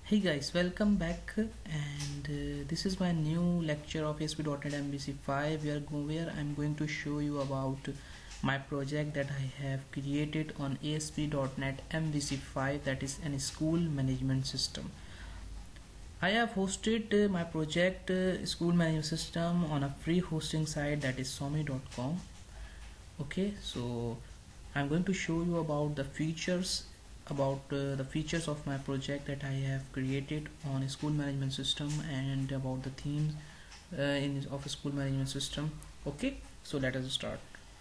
Hey guys, welcome back, and this is my new lecture of ASP.NET MVC5 where I'm going to show you about my project that I have created on ASP.NET MVC5, that is an school management system. I have hosted my project school management system on a free hosting site, that is Somi.com. Okay, so I'm going to show you about the features of my project that I have created on a school management system, and about the themes of a school management system. Okay, so let us start.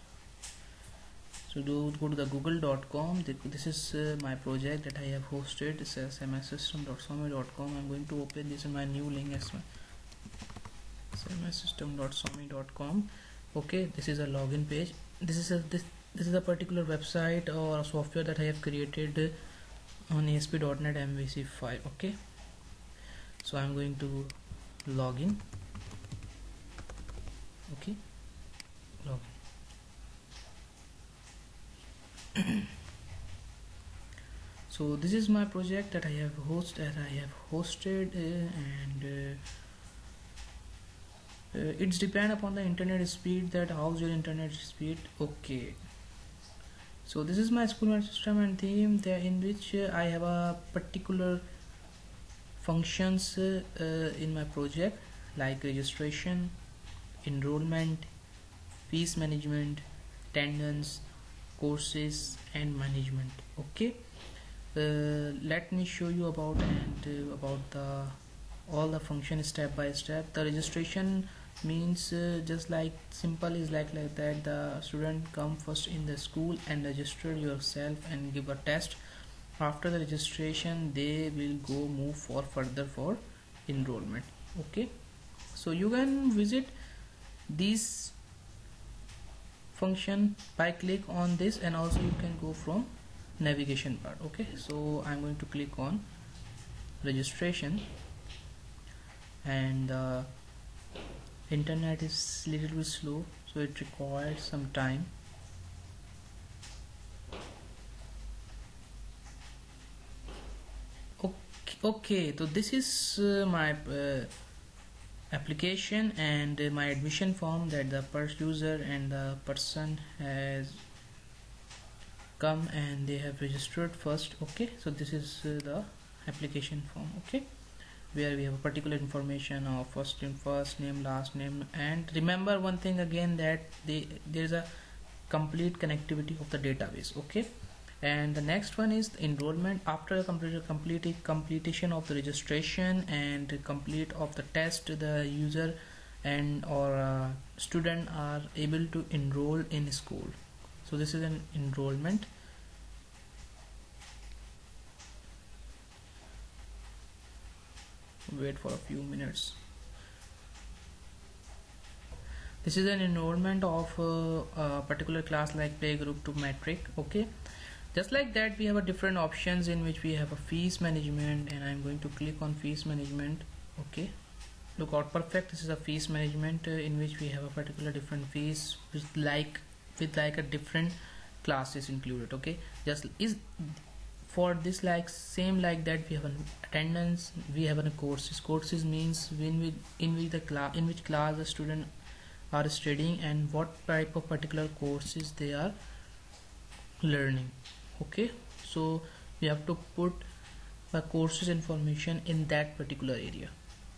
So go to the google.com. This is my project that I have hosted. It says smsystem.somi.com. I'm going to open this in my new link as smsystem.somi.com. okay, this is a login page. This is a particular website or a software that I have created on ASP.NET MVC5. Okay, so I'm going to log in. Okay, log in. So this is my project that I have hosted, and it's depend upon the internet speed, that how's your internet speed. Okay, so this is my school management system and theme there, in which I have a particular functions in my project, like registration, enrollment, fees management, attendance, courses, and management. Okay, let me show you about the all the functions step by step. The registration means just like simple is like that the student come first in the school and register yourself and give a test. After the registration they will go move for further for enrollment. Okay, so you can visit these function by click on this, and also you can go from navigation part. Okay, so I'm going to click on registration, and internet is little bit slow, so it requires some time. Okay, so this is my application and my admission form that the first user and the person has come and they have registered first. Okay, so this is the application form. Okay, where we have a particular information of first name, last name, and remember one thing again, that there is a complete connectivity of the database. Okay, and the next one is the enrollment. After completion of the registration and complete of the test, the user and or student are able to enroll in school. So this is an enrollment. Wait for a few minutes. This is an enrollment of a particular class like playgroup to metric. Okay, just like that we have a different options in which we have a fees management, and I'm going to click on fees management. Okay, look out, perfect. This is a fees management in which we have a particular different fees with like a different classes included. Okay, just is for this like same like that we have an attendance, we have a courses means in which class the student are studying and what type of particular courses they are learning. Okay, so we have to put the courses information in that particular area.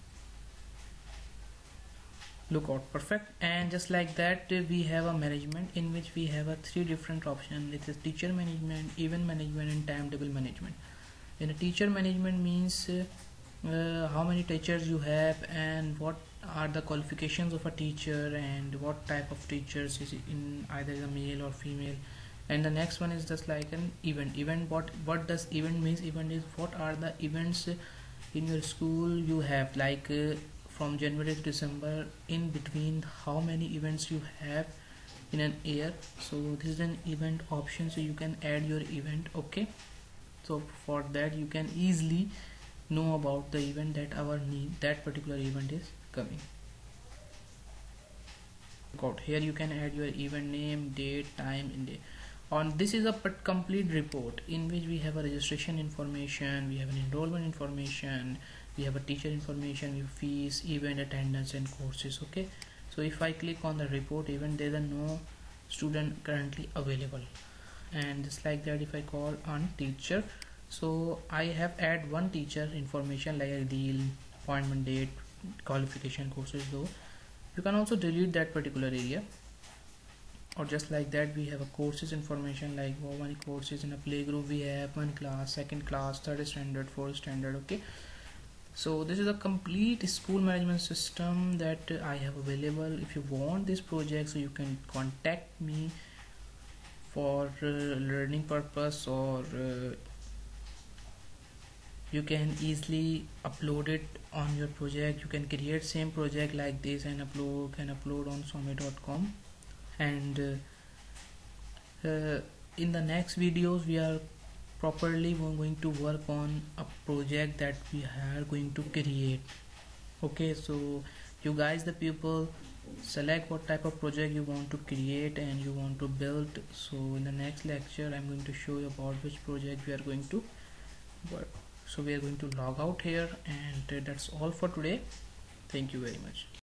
Look out, perfect. And just like that we have a management in which we have a three different options. It is teacher management, event management, and timetable management. In a teacher management means how many teachers you have and what are the qualifications of a teacher and what type of teachers is in, either a male or female. And the next one is just like an event. What does event means? Event is what are the events in your school you have, like from January to December, in between how many events you have in an year. So this is an event option, so you can add your event. Okay, so for that you can easily know about the event that particular event is coming. Here you can add your event name, date, time, and day. On this is a complete report in which we have a registration information, we have an enrollment information, we have a teacher information, we have fees, event attendance and courses. Okay, so if I click on the report event, there are no student currently available, and just like that, if I call on teacher, so I have add one teacher information like a deal, appointment date, qualification, courses. Though you can also delete that particular area, or just like that we have a courses information like how many courses in a playgroup we have, one class, second class, third standard, fourth standard. Okay, so this is a complete school management system that I have available. If you want this project, so you can contact me for learning purpose, or you can easily upload it on your project. You can create same project like this and upload on Swami.com. And in the next videos we are properly going to work on a project that we are going to create. Okay, so you guys, the people, select what type of project you want to create and you want to build. So in the next lecture I'm going to show you about which project we are going to work. So we are going to log out here, and that's all for today. Thank you very much.